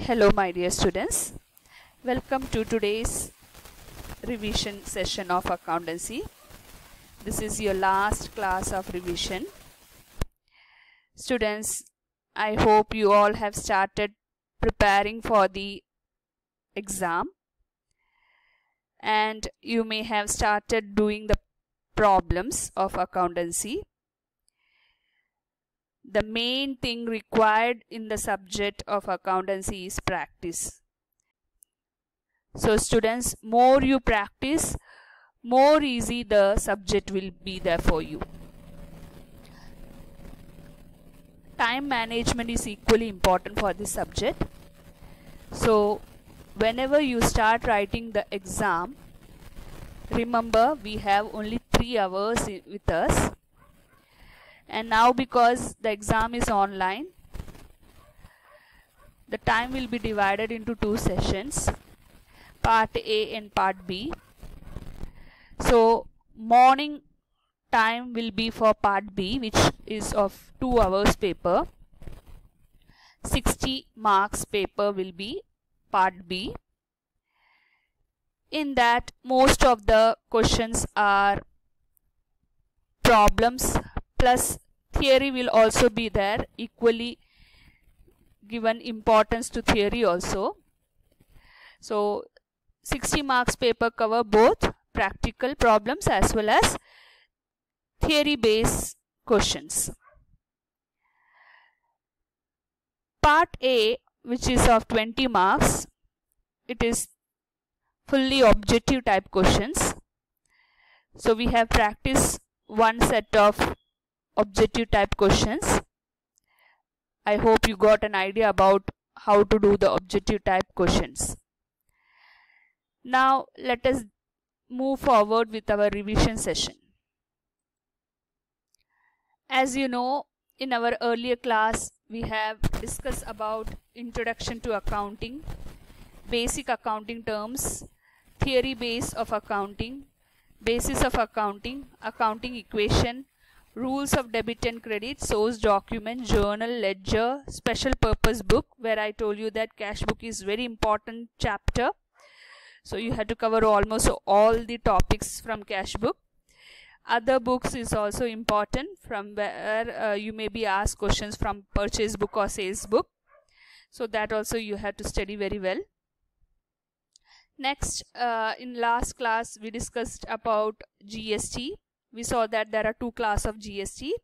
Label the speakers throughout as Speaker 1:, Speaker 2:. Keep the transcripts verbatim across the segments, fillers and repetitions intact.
Speaker 1: Hello my dear students, welcome to today's revision session of accountancy. This is your last class of revision. Students, I hope you all have started preparing for the exam and you may have started doing the problems of accountancy. The main thing required in the subject of accountancy is practice. So students, more you practice, more easy the subject will be there for you. Time management is equally important for this subject. So whenever you start writing the exam, remember we have only three hours with us. And now because the exam is online, the time will be divided into two sessions, part A and part B. So morning time will be for part B, which is of two hours paper. sixty marks paper will be part B. In that most of the questions are problems plus theory will also be there, equally given importance to theory also. So sixty marks paper cover both practical problems as well as theory based questions. Part A, which is of twenty marks, it is fully objective type questions. So we have practiced one set of objective type questions. I hope you got an idea about how to do the objective type questions. Now let us move forward with our revision session. As you know, in our earlier class we have discussed about introduction to accounting, basic accounting terms, theory base of accounting, basis of accounting, accounting equation, rules of debit and credit, source document, journal, ledger, special purpose book, where I told you that cash book is very important chapter. So you have to cover almost all the topics from cash book. Other books is also important, from where uh, you may be asked questions from purchase book or sales book. So that also you have to study very well. Next, uh, in last class we discussed about G S T. We saw that there are two classes of G S T,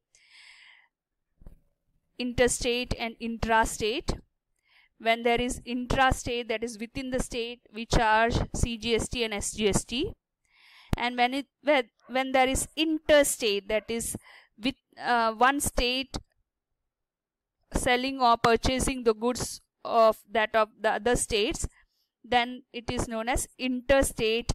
Speaker 1: interstate and intrastate. When there is intrastate, that is within the state, we charge C G S T and S G S T. And when it when, when there is interstate, that is with uh, one state selling or purchasing the goods of that of the other states, then it is known as interstate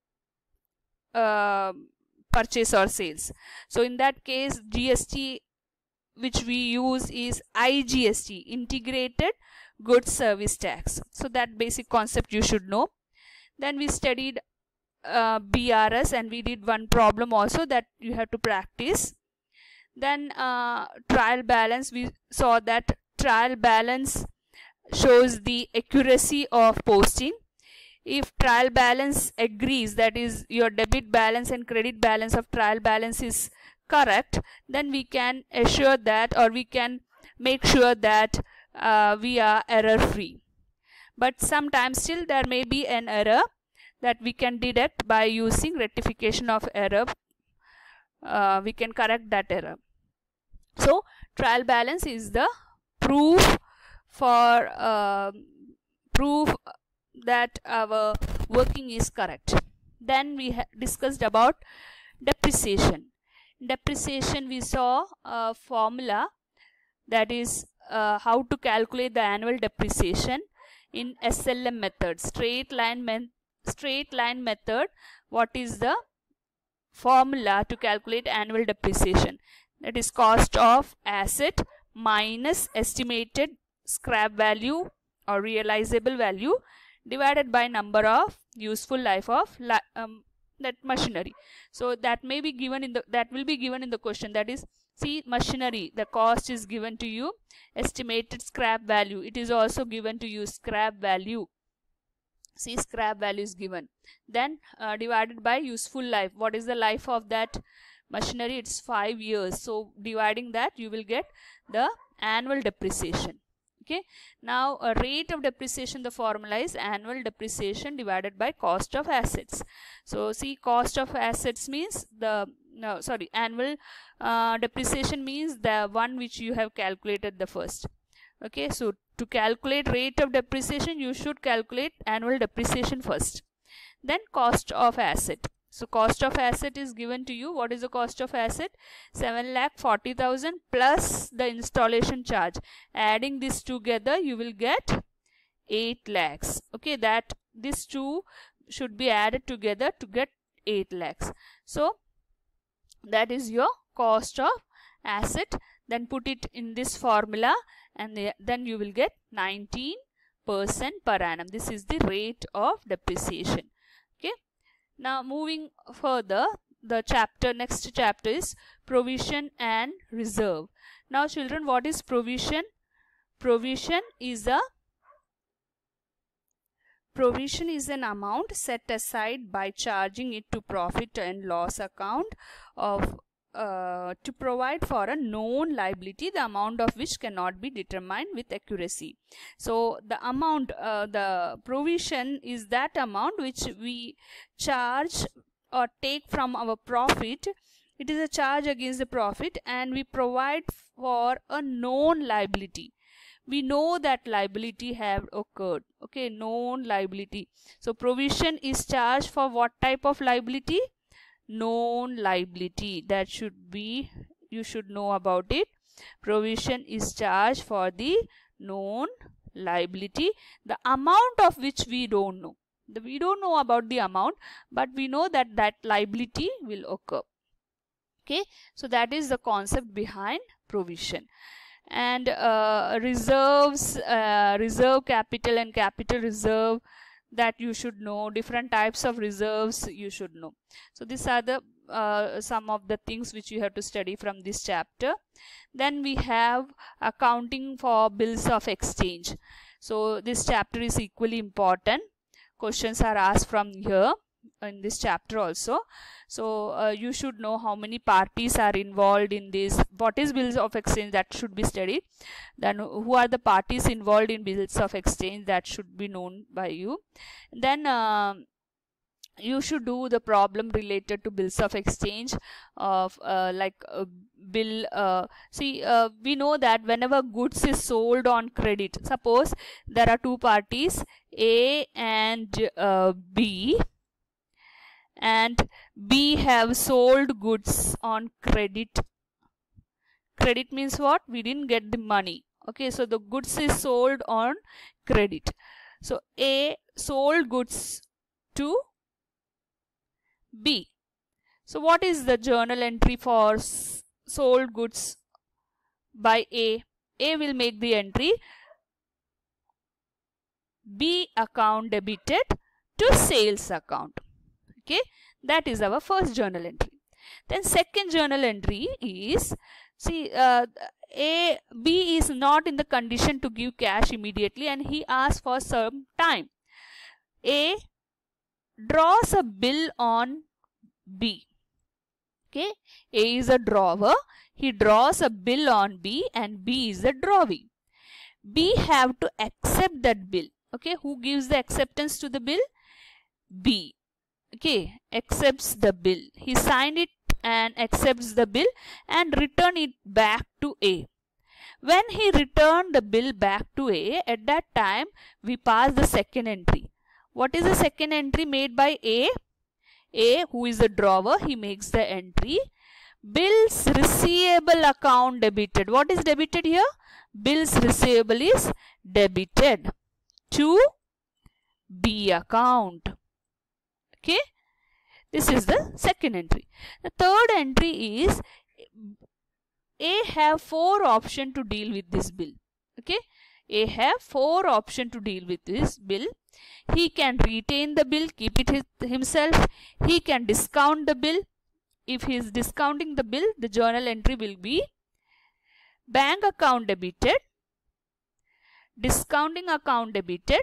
Speaker 1: uh, purchase or sales. So in that case, G S T which we use is I G S T, integrated goods service tax. So that basic concept you should know. Then we studied uh, B R S and we did one problem also that you have to practice. Then uh, trial balance, we saw that trial balance shows the accuracy of posting. If trial balance agrees, that is your debit balance and credit balance of trial balance is correct, then we can assure that, or we can make sure that uh, we are error free. But sometimes still there may be an error that we can detect by using rectification of error. Uh, we can correct that error. So trial balance is the proof for uh, proof that our working is correct. Then we discussed about depreciation. Depreciation, we saw a formula, that is uh, how to calculate the annual depreciation in S L M method, straight line men straight line method. What is the formula to calculate annual depreciation? That is cost of asset minus estimated scrap value or realizable value divided by number of useful life of um, that machinery. So that may be given in the that will be given in the question, that is See, machinery, the cost is given to you. Estimated scrap value, it is also given to you, scrap value. See, scrap value is given. Then uh, divided by useful life. What is the life of that machinery? It's five years. So dividing that, you will get the annual depreciation. Okay. Now a rate of depreciation, the formula is annual depreciation divided by cost of assets. So see, cost of assets means the no sorry annual uh, depreciation means the one which you have calculated the first. Okay, so to calculate rate of depreciation, you should calculate annual depreciation first. Then cost of asset. So cost of asset is given to you. What is the cost of asset? seven lakh forty thousand plus the installation charge. Adding this together, you will get eight lakhs. Okay, that these two should be added together to get eight lakhs. So that is your cost of asset. Then put it in this formula, and the, then you will get nineteen percent per annum. This is the rate of depreciation. Okay. Now moving further, the chapter, next chapter is provision and reserve. Now children, what is provision? Provision is a provision is an amount set aside by charging it to profit and loss account of uh, to provide for a known liability, the amount of which cannot be determined with accuracy. So the amount, uh, the provision is that amount which we charge or take from our profit. It is a charge against the profit, and we provide for a known liability. We know that liability have occurred. Okay, known liability. So provision is charged for what type of liability? Known liability. That should be, you should know about it. Provision is charged for the known liability, the amount of which we don't know. The, we don't know about the amount, but we know that that liability will occur. Okay, so that is the concept behind provision. And uh, reserves, uh, reserve capital and capital reserve, that you should know. Different types of reserves you should know. So these are the uh, some of the things which you have to study from this chapter. Then we have accounting for bills of exchange. So this chapter is equally important. Questions are asked from here in this chapter also. So uh, you should know how many parties are involved in this. What is bills of exchange? That should be studied. Then who are the parties involved in bills of exchange? That should be known by you. Then uh, you should do the problem related to bills of exchange of uh, like uh, bill. Uh, see, uh, we know that whenever goods is sold on credit, suppose there are two parties, A and uh, B, and B have sold goods on credit. Credit means what? We didn't get the money. Okay, so the goods is sold on credit. So A sold goods to B. So what is the journal entry for sold goods by A? A will make the entry B account debited to sales account. Okay, that is our first journal entry. Then second journal entry is, see, uh, A, B is not in the condition to give cash immediately, and he asks for some time. A draws a bill on B. Okay, A is a drawer. He draws a bill on B, and B is a drawee. B have to accept that bill. Okay, who gives the acceptance to the bill? B. Okay, accepts the bill. He signed it and accepts the bill and return it back to A. When he returned the bill back to A, at that time we pass the second entry. What is the second entry made by A? A, who is the drawer, he makes the entry. Bills receivable account debited. What is debited here? Bills receivable is debited to B account. Okay, this is the second entry. The third entry is A have four options to deal with this bill. Okay, A have four options to deal with this bill. He can retain the bill, keep it his, himself. He can discount the bill. If he is discounting the bill, the journal entry will be bank account debited, discounting account debited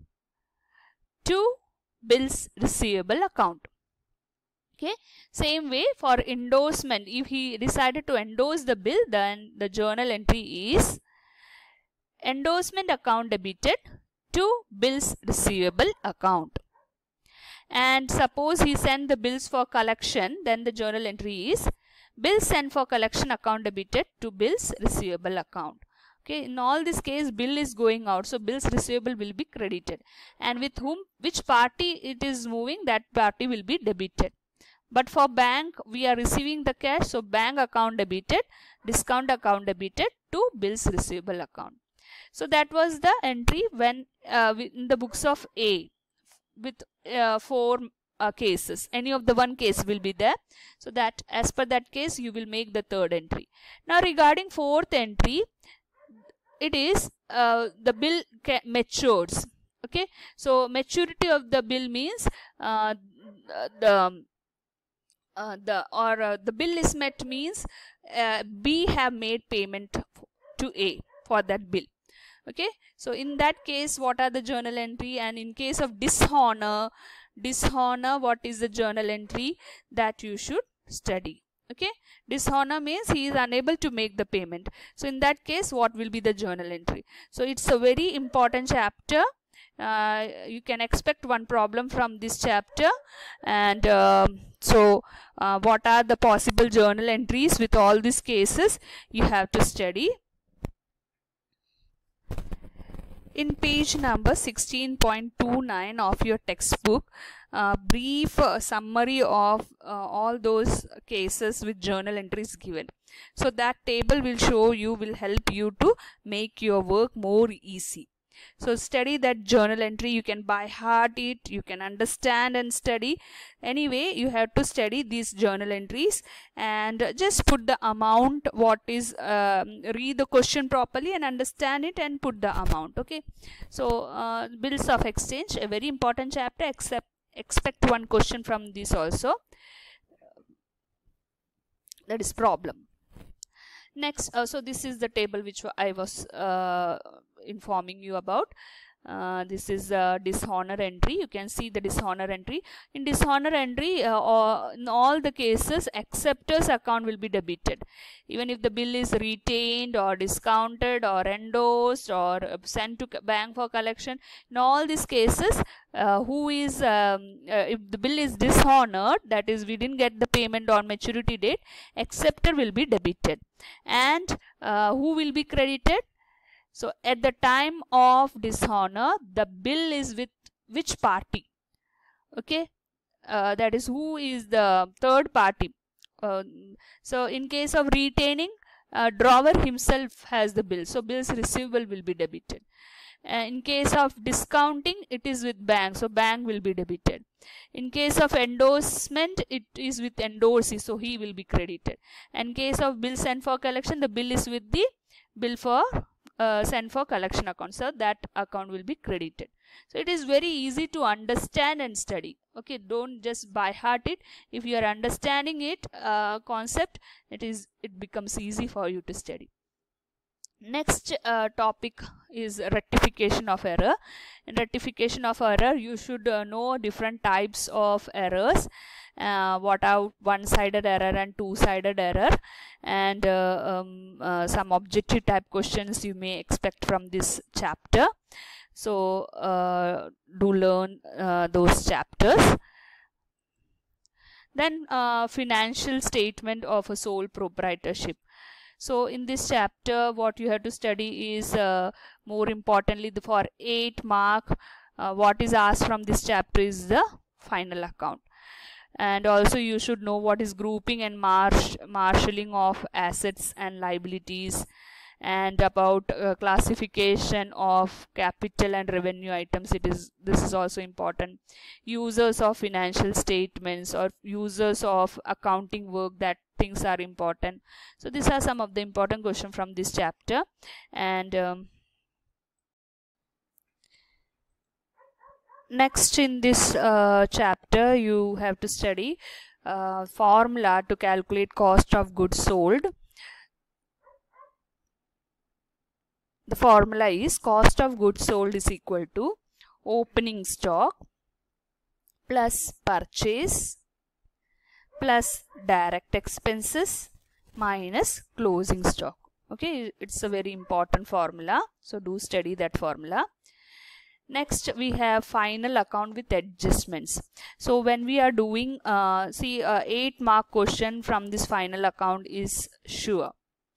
Speaker 1: to bills receivable account. Okay, same way for endorsement, if he decided to endorse the bill, then the journal entry is endorsement account debited to bills receivable account. And suppose he sent the bills for collection, then the journal entry is bills sent for collection account debited to bills receivable account. Okay, in all this case bill is going out, so bills receivable will be credited, and with whom, which party it is moving, that party will be debited. But for bank, we are receiving the cash, so bank account debited, discount account debited to bills receivable account. So that was the entry when uh, in the books of A with uh, four uh, cases. Any of the one case will be there. So that as per that case, you will make the third entry. Now regarding fourth entry, it is uh, the bill matures. Okay, so maturity of the bill means uh, the uh, the or uh, the bill is met means uh, B have made payment to A for that bill. Okay, so in that case, what are the journal entry? And in case of dishonor, dishonor, what is the journal entry that you should study? Okay, dishonor means he is unable to make the payment. So in that case, what will be the journal entry? So it's a very important chapter. Uh, you can expect one problem from this chapter. And uh, so uh, what are the possible journal entries with all these cases you have to study. In page number sixteen point two nine of your textbook, uh, brief uh, summary of uh, all those cases with journal entries given. So that table will show you, will help you to make your work more easy. So study that journal entry. You can by heart it, you can understand and study. Anyway, you have to study these journal entries and just put the amount, what is, um, read the question properly and understand it and put the amount. Okay, so uh, bills of exchange, a very important chapter, except expect one question from this also. That is problem. Next, uh, so this is the table which I was uh, informing you about. Uh, this is uh, dishonor entry. You can see the dishonor entry. In dishonor entry, uh, or in all the cases, acceptor's account will be debited. Even if the bill is retained or discounted or endorsed or sent to bank for collection, in all these cases, uh, who is um, uh, if the bill is dishonored, that is we didn't get the payment on maturity date, acceptor will be debited. And uh, who will be credited? So at the time of dishonor, the bill is with which party? Okay, uh, that is who is the third party. Uh, so in case of retaining, uh, drawer himself has the bill, so bills receivable will be debited. Uh, in case of discounting, it is with bank, so bank will be debited. In case of endorsement, it is with endorsee, so he will be credited. In case of bill sent for collection, the bill is with the bill for uh, sent for collection account, so that account will be credited. So it is very easy to understand and study. Okay, don't just by heart it. If you are understanding it uh, concept, it is it becomes easy for you to study. Next uh, topic is rectification of error. In rectification of error, you should uh, know different types of errors. Uh, what are one-sided error and two-sided error, and uh, um, uh, some objective type questions you may expect from this chapter. So uh, do learn uh, those chapters. Then uh, financial statement of a sole proprietorship. So in this chapter, what you have to study is uh, more importantly the for eight mark, uh, what is asked from this chapter is the final account. And also you should know what is grouping and marsh marshalling of assets and liabilities, and about uh, classification of capital and revenue items. It is this is also important. Users of financial statements or users of accounting work, that things are important. So these are some of the important questions from this chapter. And um, next in this uh, chapter, you have to study uh, formula to calculate cost of goods sold. the formula is cost of goods sold is equal to opening stock plus purchase plus direct expenses minus closing stock. Okay, it's a very important formula, so do study that formula. Next we have final account with adjustments. So when we are doing uh, see uh, eight mark question from this final account is sure.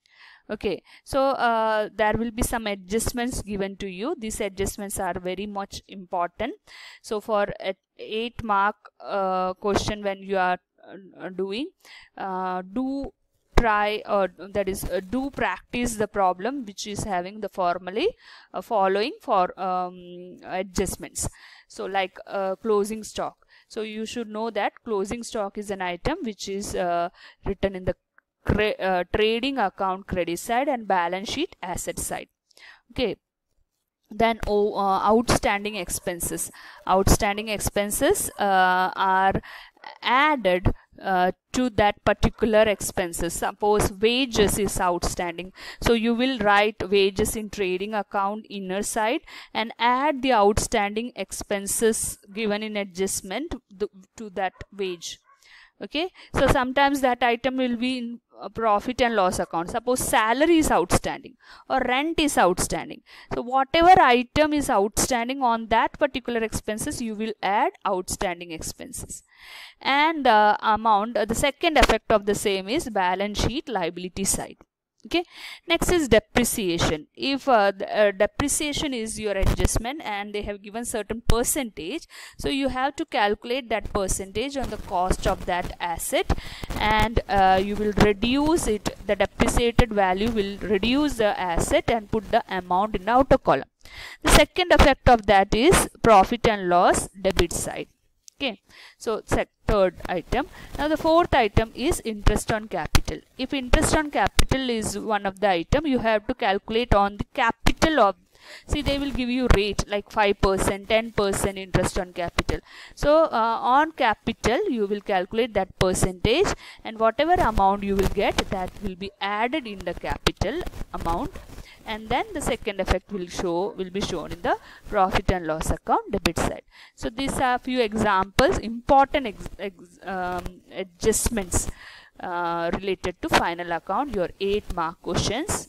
Speaker 1: Okay, so uh, there will be some adjustments given to you. These adjustments are very much important. So for a eight mark uh, question when you are uh, doing uh, do try or that is uh, do practice the problem which is having the formally uh, following for um, adjustments. So like uh, closing stock, so you should know that closing stock is an item which is uh, written in the uh, trading account credit side and balance sheet asset side. Okay, then oh, uh, outstanding expenses outstanding expenses uh, are added uh, to that particular expenses. Suppose wages is outstanding, so you will write wages in trading account inner side and add the outstanding expenses given in adjustment to that wage. Okay, so sometimes that item will be in a profit and loss account. Suppose salary is outstanding or rent is outstanding, so whatever item is outstanding on that particular expenses, you will add outstanding expenses. And uh, amount, uh, the second effect of the same is balance sheet liability side. Okay, next is depreciation. If uh, the, uh, depreciation is your adjustment and they have given certain percentage, so you have to calculate that percentage on the cost of that asset, and uh, you will reduce it. The depreciated value will reduce the asset and put the amount in the outer column. The second effect of that is profit and loss debit side. Okay, so third item. Now the fourth item is interest on capital. If interest on capital is one of the item, you have to calculate on the capital of, see they will give you rate like five percent, ten percent interest on capital. So uh, on capital you will calculate that percentage, and whatever amount you will get, that will be added in the capital amount, and then the second effect will show will be shown in the profit and loss account debit side. So these are few examples, important ex ex um, adjustments uh, related to final account, your eight mark questions.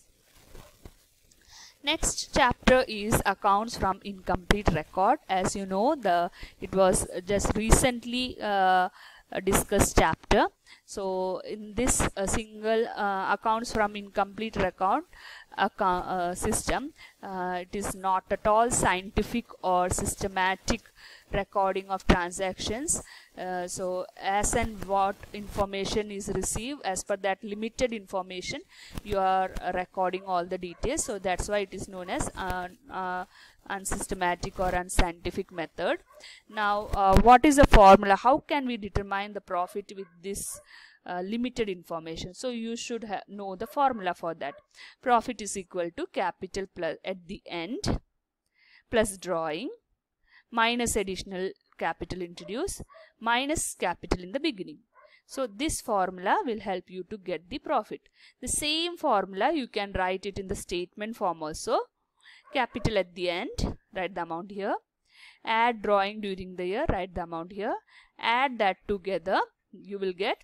Speaker 1: Next chapter is accounts from incomplete record. As you know, the it was just recently uh, discussed chapter. So in this uh, single uh, accounts from incomplete record account uh, system, uh, it is not at all scientific or systematic recording of transactions. Uh, so as and what information is received, as per that limited information you are uh, recording all the details. So that's why it is known as uh, uh, unsystematic or unscientific method. Now uh, what is the formula? How can we determine the profit with this uh, limited information? So you should know the formula for that. Profit is equal to capital plus at the end plus drawing minus additional capital introduced minus capital in the beginning. So this formula will help you to get the profit. The same formula you can write it in the statement form also. Capital at the end, write the amount here. Add drawing during the year, write the amount here. Add that together, you will get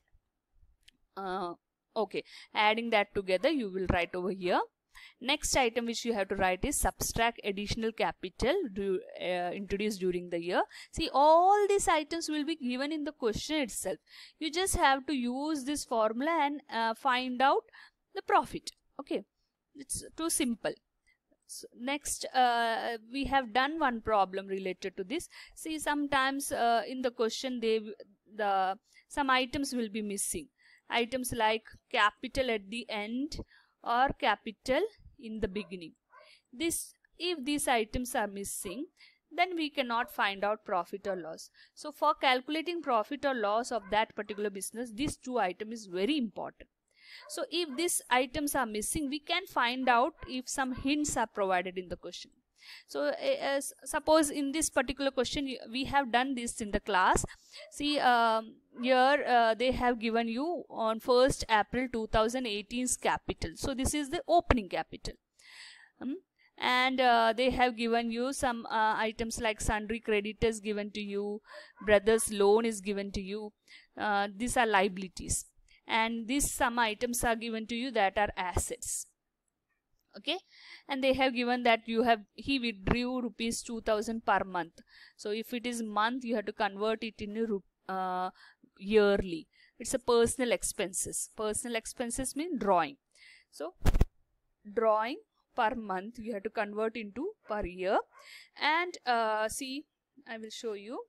Speaker 1: uh, okay. Adding that together, you will write over here. Next item which you have to write is subtract additional capital do, uh, introduced during the year. See, all these items will be given in the question itself. You just have to use this formula and uh, find out the profit. Okay, it's too simple. So next uh, we have done one problem related to this. See, sometimes uh, in the question they the some items will be missing. Items like capital at the end or capital in the beginning. This, if these items are missing, then we cannot find out profit or loss. So for calculating profit or loss of that particular business, these two items is very important. So if these items are missing, we can find out if some hints are provided in the question. So uh, suppose in this particular question we have done this in the class. See, um, here uh, they have given you on first April two thousand eighteen's capital. So this is the opening capital. Um, And uh, they have given you some uh, items like sundry creditors given to you, brother's loan is given to you. Uh, these are liabilities, and these some items are given to you that are assets. Okay, and they have given that you have he withdrew rupees two thousand per month. So if it is month, you have to convert it in uh, yearly. It's a personal expenses. Personal expenses mean drawing. So drawing per month you have to convert into per year. And uh, see, I will show you.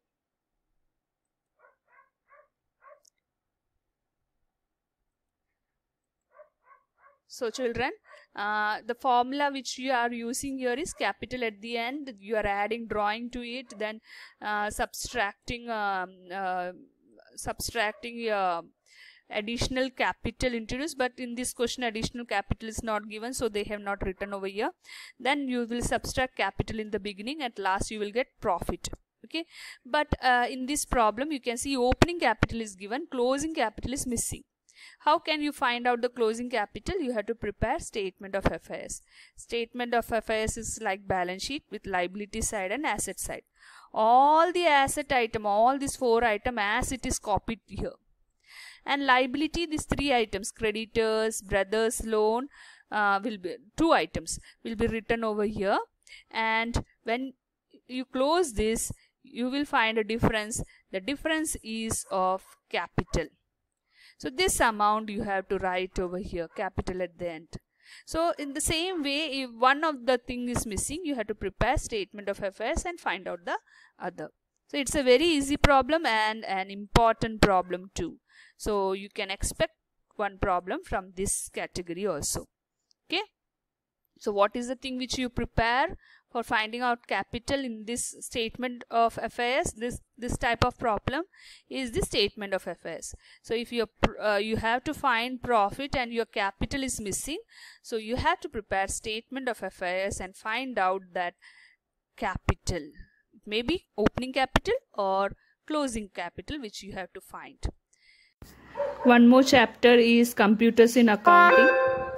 Speaker 1: So children, uh, the formula which you are using here is capital at the end. You are adding drawing to it, then uh, subtracting um, uh, subtracting uh, additional capital introduced, but in this question additional capital is not given, so they have not written over here. Then you will subtract capital in the beginning, at last you will get profit. Okay, but uh, in this problem you can see opening capital is given, closing capital is missing. How can you find out the closing capital? You have to prepare statement of affairs. Statement of affairs is like balance sheet with liability side and asset side. All the asset item, all these four item as it is copied here. And liability, these three items, creditors, brothers loan, uh, will be two items will be written over here. And when you close this, you will find a difference. The difference is of capital. So this amount you have to write over here, capital at the end. So in the same way, if one of the thing is missing, you have to prepare statement of affairs and find out the other. So it's a very easy problem and an important problem too. So you can expect one problem from this category also. Okay. So what is the thing which you prepare for finding out capital in this statement of affairs? This this type of problem is the statement of affairs. So if you uh, you have to find profit and your capital is missing, so you have to prepare statement of affairs and find out that capital. It may be opening capital or closing capital which you have to find. One more chapter is computers in accounting.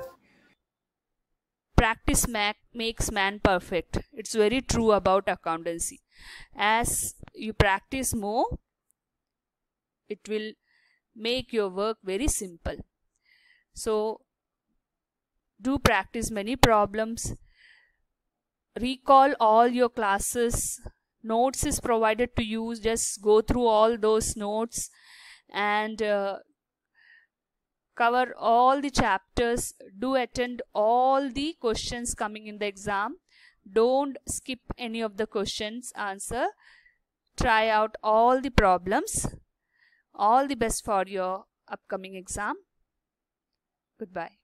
Speaker 1: Practice makes man perfect. It's very true about accountancy. As you practice more, it will make your work very simple. So do practice many problems. Recall all your classes. Notes is provided to you. Just go through all those notes and uh, cover all the chapters. Do attend all the questions coming in the exam. Don't skip any of the questions answer. Try out all the problems. All the best for your upcoming exam. Goodbye.